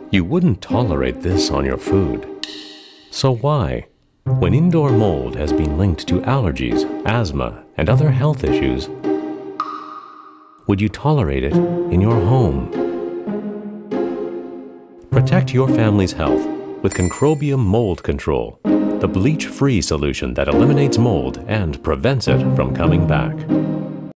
You wouldn't tolerate this on your food. So why, when indoor mold has been linked to allergies, asthma, and other health issues, would you tolerate it in your home? Protect your family's health with Concrobium Mold Control, the bleach-free solution that eliminates mold and prevents it from coming back.